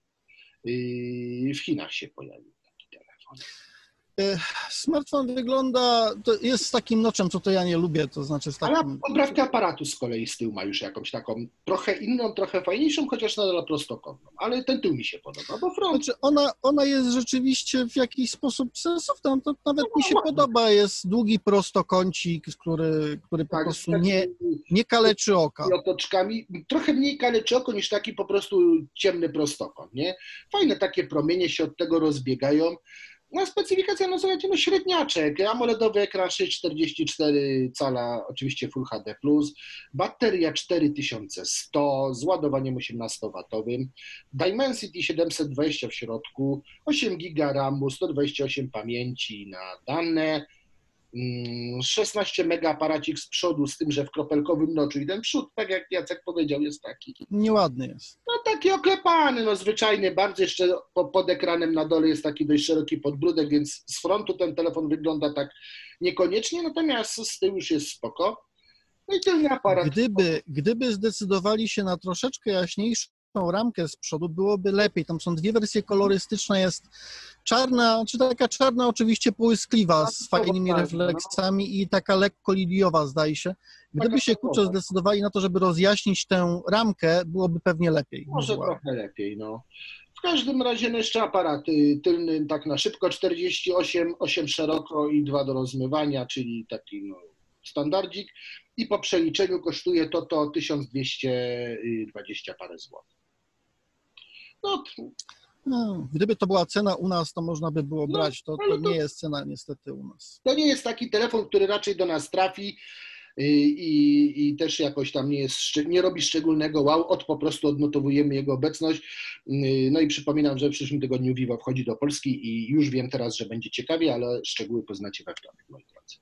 W Chinach się pojawił taki telefon. Smartfon wygląda, to jest z takim noczem, co to ja nie lubię, to znaczy z takim... Ale poprawkę aparatu z kolei z tyłu ma już jakąś taką trochę inną, trochę fajniejszą, chociaż nadal prostokątną, ale ten tył mi się podoba, bo front... Znaczy ona jest rzeczywiście w jakiś sposób sensowna, to nawet mi się podoba, jest długi prostokącik, który po prostu nie kaleczy oka. I otoczkami, trochę mniej kaleczy oko niż taki po prostu ciemny prostokąt, nie? Fajne takie promienie się od tego rozbiegają. No specyfikacja, no słuchajcie, no średniaczek, AMOLEDowy ekran 6,44 cala, oczywiście Full HD+, bateria 4100 z ładowaniem 18W, Dimensity 720 w środku, 8 GB RAMu, 128 pamięci na dane, 16 mega aparacik z przodu, z tym, że w kropelkowym noczu i ten przód, tak jak Jacek powiedział, jest taki. Nieładny jest. No taki oklepany, no zwyczajny, bardzo jeszcze pod ekranem na dole jest taki dość szeroki podbródek, więc z frontu ten telefon wygląda tak niekoniecznie, natomiast z tyłu już jest spoko. No i tylny aparat. Gdyby zdecydowali się na troszeczkę jaśniejszą ramkę z przodu, byłoby lepiej. Tam są dwie wersje kolorystyczne, jest czarna, czy taka czarna oczywiście połyskliwa z fajnymi refleksami i taka lekko liliowa, zdaje się. Gdyby się kurczę zdecydowali na to, żeby rozjaśnić tę ramkę, byłoby pewnie lepiej. Może trochę lepiej, no. W każdym razie no jeszcze aparat tylny tak na szybko, 48, 8 szeroko i 2 do rozmywania, czyli taki no, standardzik i po przeliczeniu kosztuje to 1220 parę złotych. No, gdyby to była cena u nas, to można by było brać. To nie jest cena niestety u nas. To nie jest taki telefon, który raczej do nas trafi i też jakoś tam nie robi szczególnego wow, po prostu odnotowujemy jego obecność. No i przypominam, że w przyszłym tygodniu Vivo wchodzi do Polski i już wiem teraz, że będzie ciekawie, ale szczegóły poznacie we wtorek, moi drodzy.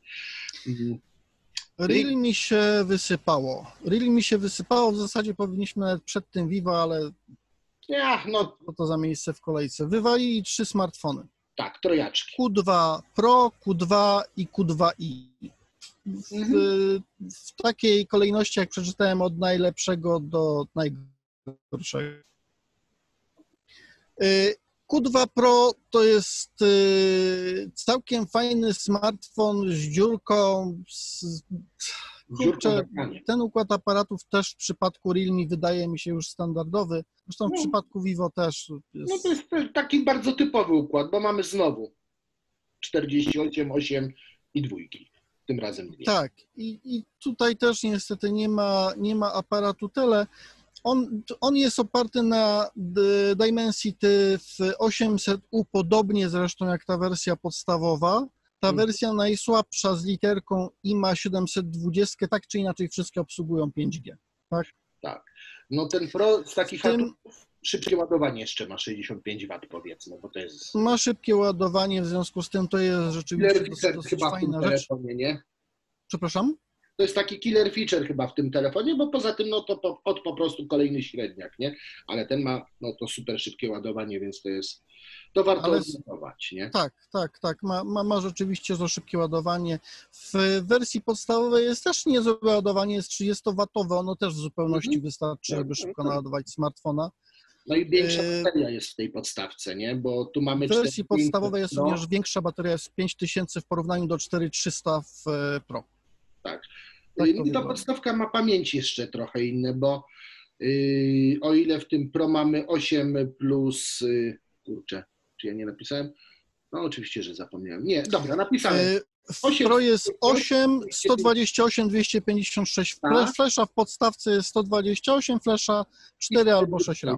Reel mi się wysypało, w zasadzie powinniśmy nawet przed tym Vivo, ale co to za miejsce w kolejce. Wywalili 3 smartfony. Tak, trojaczki. Q2 Pro, Q2 i Q2i. W takiej kolejności, jak przeczytałem, od najlepszego do najgorszego. Q2 Pro to jest całkiem fajny smartfon z dziurką. Kurczę, ten układ aparatów też w przypadku Realme wydaje mi się już standardowy. Zresztą w przypadku Vivo też jest... No to jest taki bardzo typowy układ, bo mamy znowu 48, 8 i 2. Tym razem 2. Tak, i tutaj też niestety nie ma aparatu tyle. On jest oparty na Dimensity w 800U, podobnie zresztą jak ta wersja podstawowa. Ta wersja najsłabsza z literką I ma 720, tak czy inaczej wszystkie obsługują 5G. Tak? Tak. No ten Pro z takich szybkie ładowanie jeszcze ma 65 W powiedzmy, bo to jest... Ma szybkie ładowanie, w związku z tym to jest rzeczywiście dosyć fajna rzecz. Nie? Przepraszam? To jest taki killer feature chyba w tym telefonie, bo poza tym no to po prostu kolejny średniak, nie? Ale ten ma no to super szybkie ładowanie, więc to warto odnotować, nie? Tak. Ma rzeczywiście to szybkie ładowanie. W wersji podstawowej jest też niezłe ładowanie, jest 30W, ono też w zupełności wystarczy, żeby szybko naładować smartfona. No i większa bateria jest w tej podstawce, nie? Bo tu mamy... W wersji podstawowej jest również większa bateria, jest 5000 w porównaniu do 4300 w Pro. Tak. I ta podstawka ma pamięci jeszcze trochę inne, bo o ile w tym Pro mamy 8 plus... Kurczę, czy ja nie napisałem? No oczywiście, że zapomniałem. Nie, dobra, napisałem. W Pro jest 8, 128, 256. Flesza w podstawce jest 128, flesza 4 albo 6 RAM.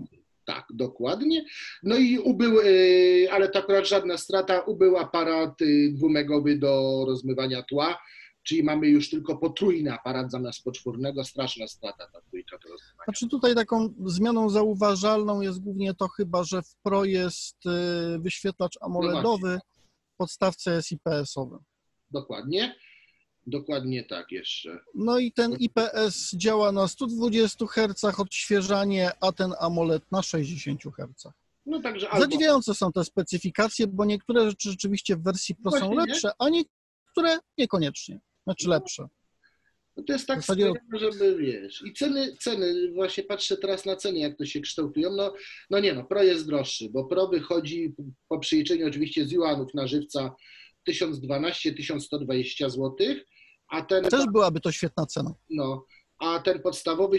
Tak, dokładnie. No i ubył, ale to akurat żadna strata, ubył aparat dwumegowy do rozmywania tła, czyli mamy już tylko potrójny aparat zamiast poczwórnego. Straszna strata ta trójka do rozmywania. Znaczy tutaj taką zmianą zauważalną jest głównie to chyba, że w Pro jest wyświetlacz AMOLEDowy, w podstawce jest IPS-owy. Dokładnie tak jeszcze. No i ten IPS działa na 120 Hz odświeżanie, a ten AMOLED na 60 Hz. No także Zadziwiające są te specyfikacje, bo niektóre rzeczy rzeczywiście w wersji Pro są lepsze, a niektóre niekoniecznie. Znaczy lepsze. No to jest tak wspaniałe, żeby wiesz. I ceny, właśnie patrzę teraz na ceny, jak to się kształtują. Pro jest droższy, bo Pro wychodzi po przeliczeniu oczywiście z juanów na żywca 1012-1120 zł, a ten... Też byłaby to świetna cena. No, a ten podstawowy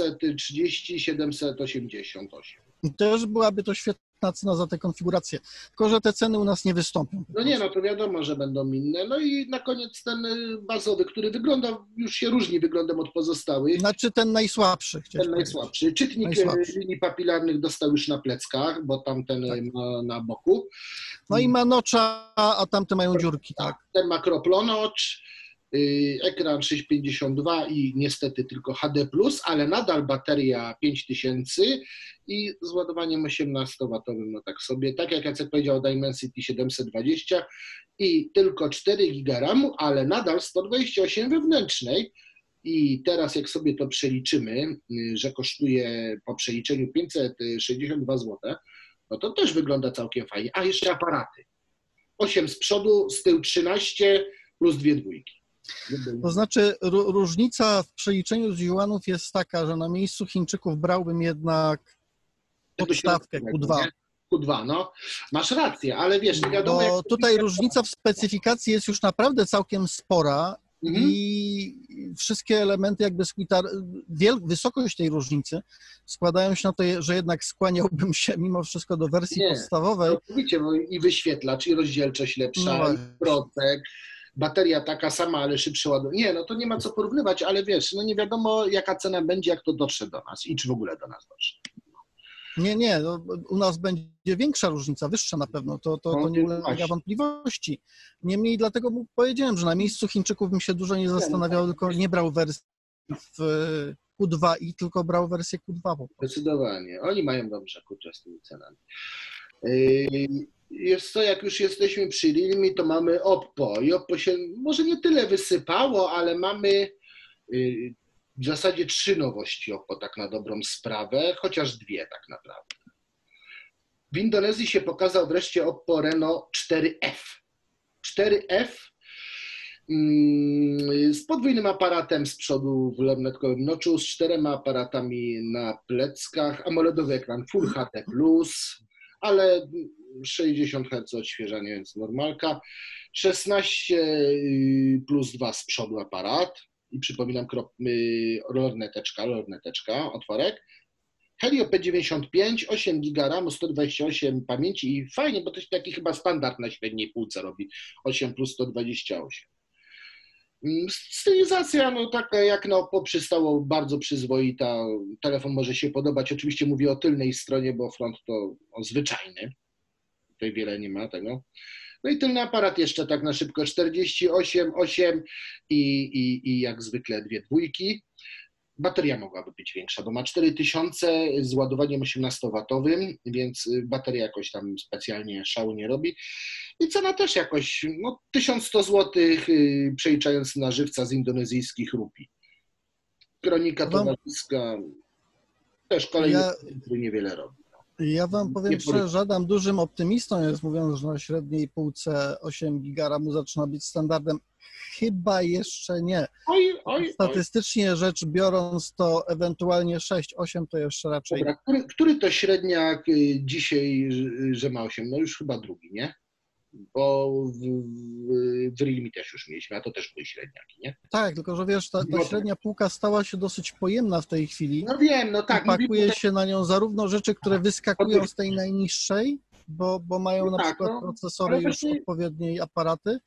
730-788. I też byłaby to świetna cena za tę konfigurację, tylko że te ceny u nas nie wystąpią. No to wiadomo, że będą inne. No i na koniec ten bazowy, który już się różni wyglądem od pozostałych. Znaczy ten najsłabszy. Ten najsłabszy. Czytnik linii papilarnych dostał już na pleckach, bo tamten ma na boku. No i ma notcha, a tamte mają dziurki, tak. Ten ma notch, ekran 652 i niestety tylko HD+, ale nadal bateria 5000 i z ładowaniem 18W, no tak sobie, tak jak Jacek powiedział, Dimensity 720 i tylko 4 GB RAM, ale nadal 128 wewnętrznej. I teraz jak sobie to przeliczymy, że kosztuje po przeliczeniu 562 zł, no to też wygląda całkiem fajnie. A jeszcze aparaty. 8 z przodu, z tyłu 13 plus 2 dwójki. To znaczy różnica w przeliczeniu z juanów jest taka, że na miejscu Chińczyków brałbym jednak podstawkę Q2. Q2, no. Masz rację, ale wiesz, nie wiadomo... Bo tutaj różnica w specyfikacji jest już naprawdę całkiem spora i wszystkie elementy jakby wysokość tej różnicy składają się na to, że jednak skłaniałbym się mimo wszystko do wersji podstawowej. Oczywiście, bo i wyświetlacz, i rozdzielczość lepsza, i procek. Bateria taka sama, ale szybszy ładunek. Nie, no to nie ma co porównywać, ale wiesz, no nie wiadomo jaka cena będzie, jak to dotrze do nas i czy w ogóle do nas dotrze. Nie, no, u nas będzie większa różnica, wyższa na pewno, to nie ulega wątpliwości. Niemniej dlatego powiedziałem, że na miejscu Chińczyków bym się dużo nie zastanawiał, tylko nie brał wersji w Q2i, tylko brał wersję Q2. Zdecydowanie. Oni mają dobrze kurczę z tymi cenami. Jest to, jak już jesteśmy przy Realme, to mamy Oppo i Oppo się może nie tyle wysypało, ale mamy w zasadzie 3 nowości Oppo tak na dobrą sprawę, chociaż 2 tak naprawdę. W Indonezji się pokazał wreszcie Oppo Reno 4F. 4F z podwójnym aparatem z przodu w lornetkowym noczu, z 4 aparatami na pleckach, AMOLEDowy ekran Full HD+, ale 60 Hz odświeżania, więc normalka. 16 plus 2 z przodu aparat i przypominam lorneteczka, otworek. Helio P95, 8 GB RAM, 128 pamięci i fajnie, bo to jest taki chyba standard na średniej półce robi, 8 plus 128. Stylizacja, no taka jak na Oppo przystało, bardzo przyzwoita. Telefon może się podobać, oczywiście mówię o tylnej stronie, bo front to zwyczajny. Tutaj wiele nie ma tego. No i tylny aparat jeszcze tak na szybko 48, 8 i jak zwykle 2 dwójki. Bateria mogłaby być większa, bo ma 4000 z ładowaniem 18W, więc bateria jakoś tam specjalnie szału nie robi. I cena też jakoś, 1100 zł, przeliczając na żywca z indonezyjskich rupii. Kronika towarzyska też kolejny, który niewiele robi. Ja wam powiem szczerze, żadam dużym optymistą jest, mówiąc, że na średniej półce 8 GB RAM zaczyna być standardem. Chyba jeszcze nie. Statystycznie rzecz biorąc, to ewentualnie 6-8 to jeszcze raczej. Dobra, który to średniak dzisiaj, że ma 8? No już chyba drugi, nie? Bo w Realme też już mieliśmy, a to też były średniaki, nie? Tak, tylko że wiesz, ta średnia półka stała się dosyć pojemna w tej chwili. No wiem, no tak. I pakuje się na nią zarówno rzeczy, które wyskakują z tej najniższej, bo mają na przykład procesory już odpowiedniej aparaty,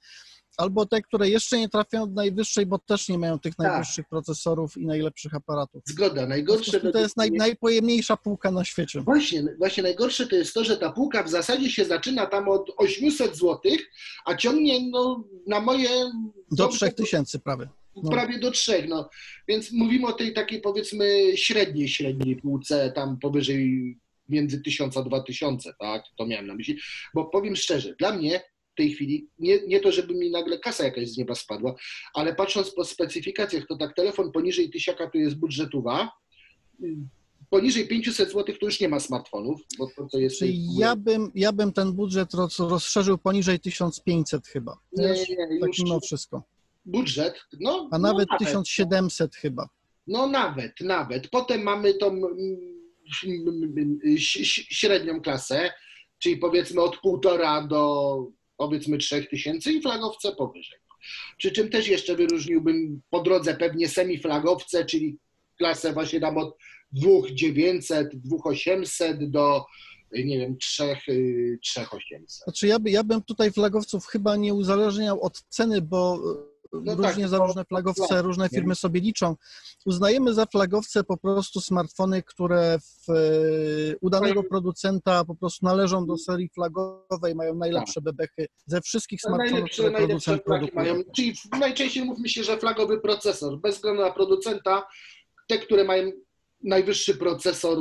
Albo te, które jeszcze nie trafiają do najwyższej, bo też nie mają tych najwyższych procesorów i najlepszych aparatów. Zgoda. Najgorsze to jest najpojemniejsza półka na świecie. Właśnie najgorsze to jest to, że ta półka w zasadzie się zaczyna tam od 800 zł, a ciągnie na moje... Do 3000 prawie. Prawie do 3, no. Więc mówimy o tej takiej, powiedzmy, średniej półce, tam powyżej między 1000 a 2000, tak? To miałem na myśli. Bo powiem szczerze, dla mnie w tej chwili, nie to, żeby mi nagle kasa jakaś z nieba spadła, ale patrząc po specyfikacjach, to tak telefon poniżej 1000 to jest budżetowa, poniżej 500 zł to już nie ma smartfonów, bo to jest... Czyli ja bym ten budżet rozszerzył poniżej 1500 chyba. Nie, tak mimo wszystko. Budżet, no... A nawet 1700 chyba. No nawet. Potem mamy tą średnią klasę, czyli powiedzmy od 1,5 do powiedzmy 3000 i flagowce powyżej. Przy czym też jeszcze wyróżniłbym po drodze pewnie semiflagowce, czyli klasę właśnie tam od 2900, 2800 do, nie wiem, 3800. Znaczy ja bym tutaj flagowców chyba nie uzależniał od ceny, bo różnie za różne flagowce różne firmy sobie liczą. Uznajemy za flagowce po prostu smartfony, które u danego producenta po prostu należą do serii flagowej, mają najlepsze bebechy ze wszystkich smartfonów, które producent produkuje. Czyli najczęściej mówmy się, że flagowy procesor, bez względu na producenta, te, które mają najwyższy procesor,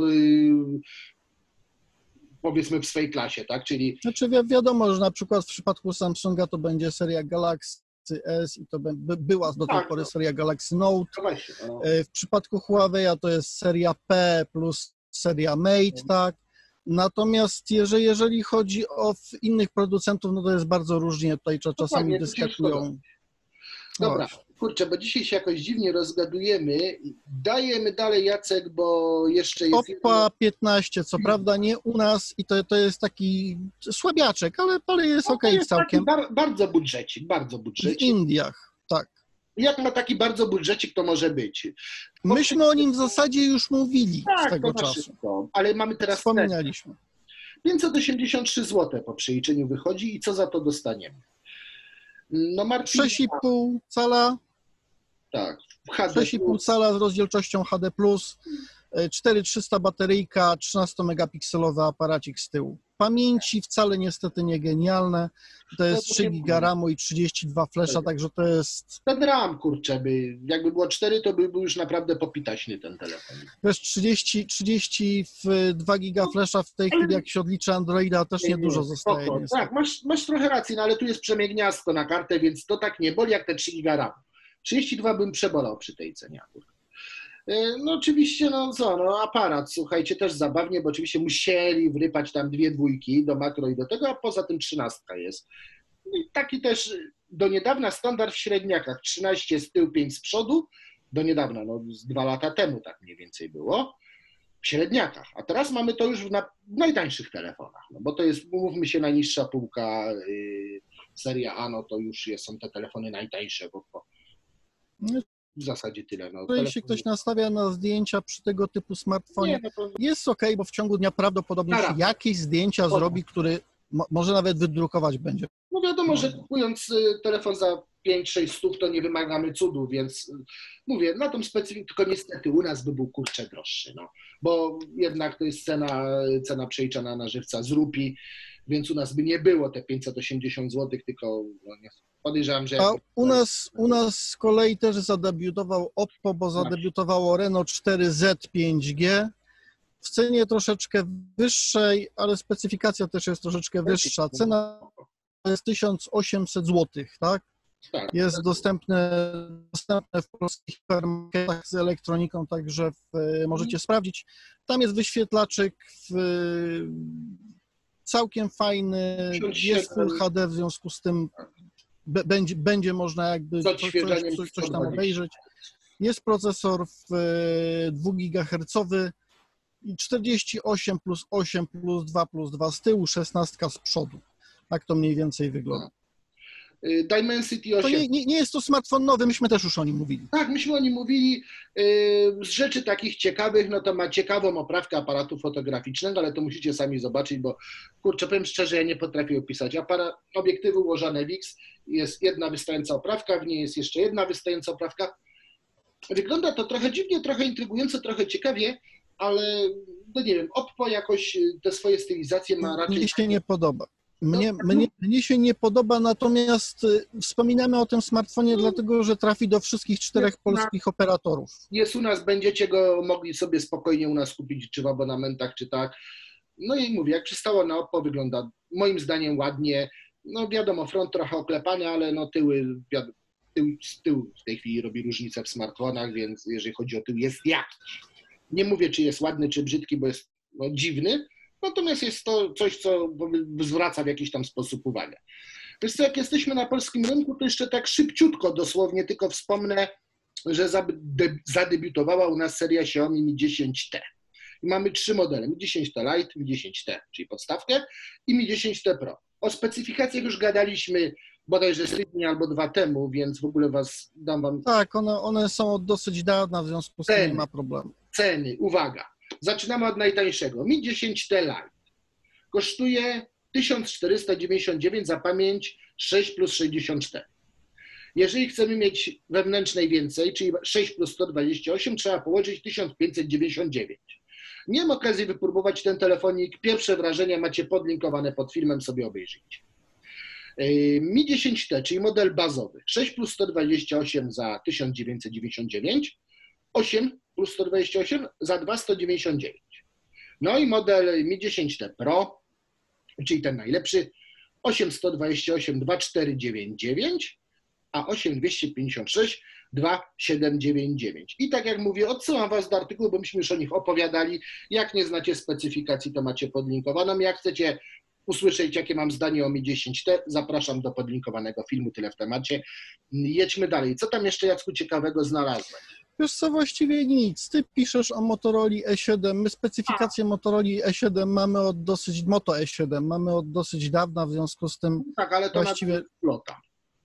powiedzmy w swojej klasie, tak? Czyli... Znaczy wiadomo, że na przykład w przypadku Samsunga to będzie seria Galaxy S i to była do tej pory seria Galaxy Note. W przypadku Huawei'a to jest seria P plus seria Mate, tak? Natomiast jeżeli chodzi o innych producentów, no to jest bardzo różnie, tutaj czasami wyskakują. Dobra, kurczę, bo dzisiaj się jakoś dziwnie rozgadujemy. Dajemy dalej, Jacek, bo jeszcze jest... Oppa 15, co prawda nie u nas i to jest taki słabiaczek, ale jest okej całkiem. Bardzo budżecik. W Indiach, tak. Jak ma taki bardzo budżecik, to może być. Myśmy o nim w zasadzie już mówili z tego czasu. Wszystko, ale mamy teraz... Wspominaliśmy. 583 zł po przeliczeniu wychodzi i co za to dostaniemy? No Marcin, 6,5 cala. Tak, HD+. 6,5 cala z rozdzielczością HD+, 4300 bateryjka, 13-megapikselowy aparacik z tyłu. Pamięci wcale niestety nie genialne. To jest 3 GB RAMu i 32 flesza, także to jest... Ten RAM, kurczę, jakby było 4, to by był już naprawdę popitaśny ten telefon. Wiesz, 32 GB flesza w tej chwili, jak się odlicza Androida, też niedużo zostaje. Tak, masz trochę racji, no ale tu jest przynajmniej gniazdko na kartę, więc to tak nie boli jak te 3 GB RAM. 32 bym przebolał przy tej cenie. No oczywiście, aparat, słuchajcie, też zabawnie, bo oczywiście musieli wrypać tam 2 dwójki do makro i do tego, a poza tym 13 jest. I taki też do niedawna standard w średniakach, 13 z tyłu, 5 z przodu, do niedawna, z 2 lata temu tak mniej więcej było, w średniakach, a teraz mamy to już w najtańszych telefonach, bo to jest, mówmy się, najniższa półka, seria A, to już są te telefony najtańsze, bo w zasadzie tyle. Jeśli ktoś nastawia na zdjęcia przy tego typu smartfonie, jest okej, bo w ciągu dnia prawdopodobnie się jakieś zdjęcia zrobi, który może nawet wydrukować będzie. No wiadomo, że kupując telefon za 5-6 stów, to nie wymagamy cudu, więc mówię, na tą specyfikę, tylko niestety u nas by był kurczę droższy, bo jednak to jest cena przeliczana na żywca z rupii, więc u nas by nie było te 580 zł, tylko podejrzewam, że... A u nas z kolei też zadebiutował Oppo, bo zadebiutowało Reno 4Z 5G w cenie troszeczkę wyższej, ale specyfikacja też jest troszeczkę wyższa. Cena jest 1800 zł, tak? Tak, jest dostępne w polskich hipermarketach z elektroniką, także możecie sprawdzić. Tam jest wyświetlaczek całkiem fajny, jest Full HD, w związku z tym będzie można jakby coś tam obejrzeć. Jest procesor 2 GHz i 48 plus 8 plus 2 plus 2 z tyłu, 16 z przodu. Tak to mniej więcej wygląda. Dimensity 8. To nie jest to smartfon nowy, myśmy też już o nim mówili. Tak, myśmy o nim mówili. Z rzeczy takich ciekawych, no to ma ciekawą oprawkę aparatu fotograficznego, ale to musicie sami zobaczyć, bo kurczę, powiem szczerze, ja nie potrafię opisać. Obiektywy ułożone w X, jest jedna wystająca oprawka, w niej jest jeszcze jedna wystająca oprawka. Wygląda to trochę dziwnie, trochę intrygująco, trochę ciekawie, ale no nie wiem, Oppo jakoś te swoje stylizacje ma raczej... Mnie się nie podoba. Mnie się nie podoba, natomiast wspominamy o tym smartfonie dlatego, że trafi do wszystkich 4 polskich operatorów. Jest u nas, będziecie go mogli sobie spokojnie u nas kupić, czy w abonamentach, czy tak. No i mówię, jak przystało na Oppo, wygląda moim zdaniem ładnie. No wiadomo, front trochę oklepany, ale no tył w tej chwili robi różnicę w smartfonach, więc jeżeli chodzi o tył, jest jakiś. Nie mówię, czy jest ładny, czy brzydki, bo jest no, dziwny, natomiast jest to coś, co zwraca w jakiś tam sposób uwagę. Wiesz co, jak jesteśmy na polskim rynku, to jeszcze tak szybciutko, dosłownie tylko wspomnę, że zadebiutowała u nas seria Xiaomi Mi 10T. I mamy 3 modele, Mi 10T Lite, Mi 10T, czyli podstawkę, i Mi 10T Pro. O specyfikacjach już gadaliśmy bodajże z tydzień albo 2 temu, więc w ogóle dam wam... Tak, one są od dosyć dawna, w związku z tym nie ma problemu. Ceny, uwaga. Zaczynamy od najtańszego. Mi 10T Lite kosztuje 1499 za pamięć 6 plus 64. Jeżeli chcemy mieć wewnętrznej więcej, czyli 6 plus 128, trzeba położyć 1599. Miałem okazję wypróbować ten telefonik. Pierwsze wrażenia macie podlinkowane pod filmem, sobie obejrzyjcie. Mi 10T, czyli model bazowy, 6 plus 128 za 1999, 8 plus 128 za 2199. No i model Mi 10T Pro, czyli ten najlepszy, 8 128 2499, a 8 256 2799. I tak jak mówię, odsyłam Was do artykułu, bo myśmy już o nich opowiadali. Jak nie znacie specyfikacji, to macie podlinkowaną. Jak chcecie usłyszeć, jakie mam zdanie o Mi 10T, zapraszam do podlinkowanego filmu. Tyle w temacie. Jedźmy dalej. Co tam jeszcze, Jacku, ciekawego znalazłem? Wiesz co, właściwie nic. Ty piszesz o Motorola E7. My specyfikację Motorola E7 mamy od dosyć, Moto E7 mamy od dosyć dawna, w związku z tym tak, ale to właściwie... flota.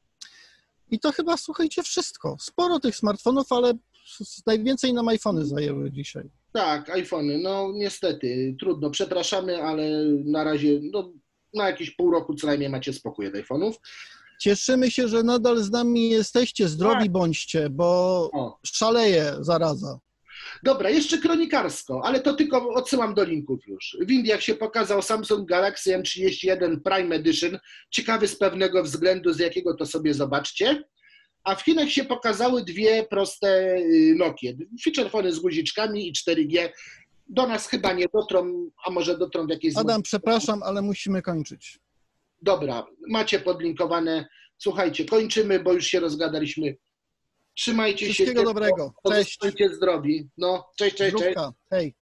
I to chyba, słuchajcie, wszystko. Sporo tych smartfonów, ale najwięcej nam iPhony zajęły dzisiaj. Tak, iPhony, no niestety, trudno, przepraszamy, ale na razie, no, na jakieś pół roku co najmniej macie spokój od iPhone'ów. Cieszymy się, że nadal z nami jesteście, zdrowi tak. Bądźcie, bo szaleje zaraza. Dobra, jeszcze kronikarsko, ale to tylko odsyłam do linków już. W Indiach się pokazał Samsung Galaxy M31 Prime Edition, ciekawy z pewnego względu, z jakiego to sobie zobaczcie. A w Chinach się pokazały 2 proste Nokie, feature phony z guziczkami i 4G. Do nas chyba nie dotrą, a może dotrą w jakiejś... Adam, przepraszam, ale musimy kończyć. Dobra, macie podlinkowane. Słuchajcie, kończymy, bo już się rozgadaliśmy. Trzymajcie się. Wszystkiego dobrego. Cześć. Bądźcie zdrowi. No, cześć. Hej.